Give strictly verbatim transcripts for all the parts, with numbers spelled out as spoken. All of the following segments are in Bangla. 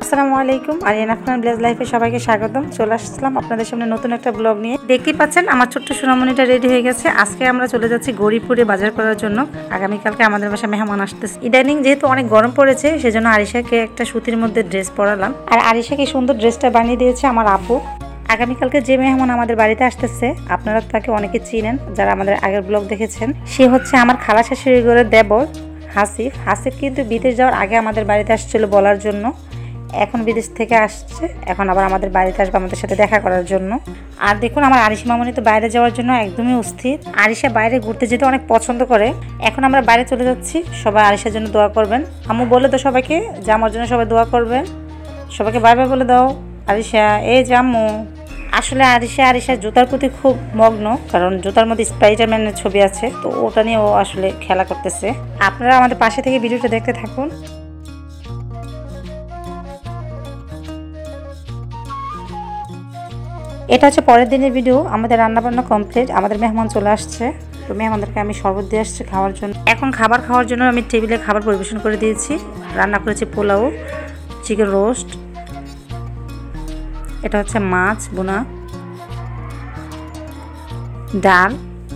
আসসালামু আলাইকুম আরিয়ান আফনান ব্লেজ লাইফে সবাইকে স্বাগতম। চলে আসলাম আপনাদের সামনে নতুন একটা ব্লগ নিয়ে। দেখতেই পাচ্ছেন আমার ছোট্ট সোনামণিটা রেডি হয়ে গেছে। আজকে আমরা চলে যাচ্ছি গরিপুরে বাজার করার জন্য। আগামীকালকে আমাদের বাসায় মেহমান আসতেছে। ইদানিং যেহেতু অনেক গরম পড়েছে সেজন্য আরিশাকে একটা সুতির মধ্যে ড্রেস পরালাম। আর আরিশাকে সুন্দর ড্রেসটা বানিয়ে দিয়েছে আমার আপু। আগামীকালকে যে মেহমান আমাদের বাড়িতে আসতেছে আপনারা তাকে অনেকে চিনেন যারা আমাদের আগের ব্লগ দেখেছেন। সে হচ্ছে আমার খালা শাশুড়ি ঘরের দেবর হাসিফ। হাসিফ কিন্তু বিদেশ যাওয়ার আগে আমাদের বাড়িতে আসছিল বলার জন্য, এখন বিদেশ থেকে আসছে, এখন আবার আমাদের বাড়িতে আসবে আমাদের সাথে দেখা করার জন্য। আর দেখুন আমার আরিশা মামনি তো বাইরে যাওয়ার জন্য একদমই অস্থির। আরিশা বাইরে ঘুরতে যেতে অনেক পছন্দ করে। এখন আমরা বাইরে চলে যাচ্ছি, সবাই আরিশার জন্য দোয়া করবেন। আম্মু বলে দাও সবাইকে যে আমার জন্য সবাই দোয়া করবেন। সবাইকে বাই বাই বলে দাও। আরিশা এই যে আম্মু। আসলে আরিশা আরিশার জুতার প্রতি খুব মগ্ন, কারণ জুতার মধ্যে স্পাইডারম্যানের ছবি আছে, তো ওটা নিয়ে ও আসলে খেলা করতেছে। আপনারা আমাদের পাশে থেকে ভিডিওটা দেখতে থাকুন। এটা হচ্ছে পরের দিনের ভিডিও। আমাদের রান্নাবান্না কমপ্লিট, আমাদের মেহমান চলে আসছে, তো মেহমানদেরকে আমি শরবত দিয়ে আসছি খাওয়ার জন্য। এখন খাবার খাওয়ার জন্য আমি টেবিলে খাবার পরিবেশন করে দিয়েছি। রান্না করেছি পোলাও, চিকেন রোস্ট, এটা হচ্ছে মাছ বোনা, ডাল,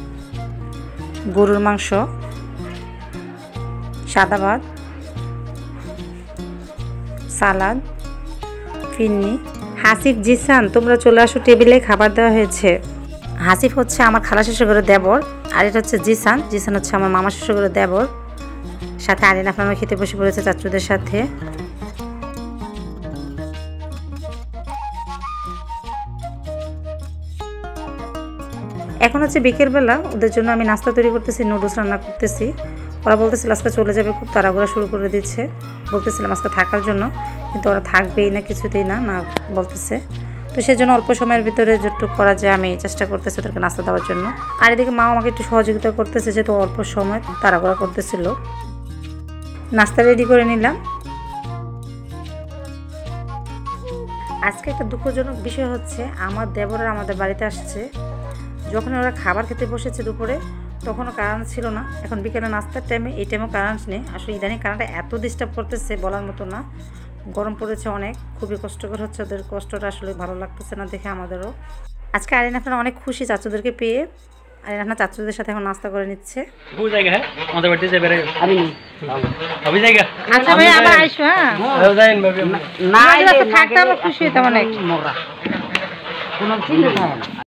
গরুর মাংস, সাদা ভাত, সালাদ, ফিন্নি। হাসিফ জিসান তোমরা চলে আসো, টেবিলে খাবার দেওয়া হয়েছে। হাসিফ হচ্ছে আমার খালা শ্বশুরের দেবর, আর এটা হচ্ছে জিসান। জিসান হচ্ছে আমার মামা শ্বশুরের দেবর। সাথে আরিয়ান আফনান খেতে বসে পড়েছে চাচুদের সাথে। এখন হচ্ছে বিকেলবেলা, ওদের জন্য আমি নাস্তা তৈরি করতেছি, নুডলস রান্না করতেছি। ওরা বলতেছিল আজকে চলে যাবে, খুব তাড়াহুড়া শুরু করে দিচ্ছে। বলতেছিলাম আজকে থাকার জন্য, কিন্তু ওরা থাকবেই না, কিছুতেই না না বলতেছে। তো সেই জন্য অল্প সময়ের ভিতরে যেটুকু করা যায় আমি চেষ্টা করতেছি ওদেরকে নাস্তা দেওয়ার জন্য। আর এদিকে মা আমাকে একটু সহযোগিতা করতেছে, যেহেতু অল্প সময় তাড়াহুড়া করতেছিল। নাস্তা রেডি করে নিলাম। আজকে একটা দুঃখজনক বিষয় হচ্ছে, আমার দেবররা আমাদের বাড়িতে আসছে। যখন ওরা খাবার খেতে বসেছে দুপুরে, তখনও কারেন্ট ছিল না। এখন বিকেলে নাস্তার টাইমে, এই টাইমেও কারেন্ট নেই। আসলে ইদানিং কারেন্টটা এত ডিস্টার্ব করতেছে বলার মতো না। গরম পড়েছে অনেক, খুবই কষ্টকর হচ্ছে। ওদের কষ্টটা আসলে ভালো লাগতেছে না দেখে আমাদেরও। আজকে আরিয়ান আফনান অনেক খুশি চাচুদেরকে পেয়ে। আরিয়ান আফনান চাচুদের সাথে এখন নাস্তা করে নিচ্ছে। আচ্ছা ভাই আবার আইসো। হ্যাঁ না থাকতে আমার খুশি হইতাম অনেক।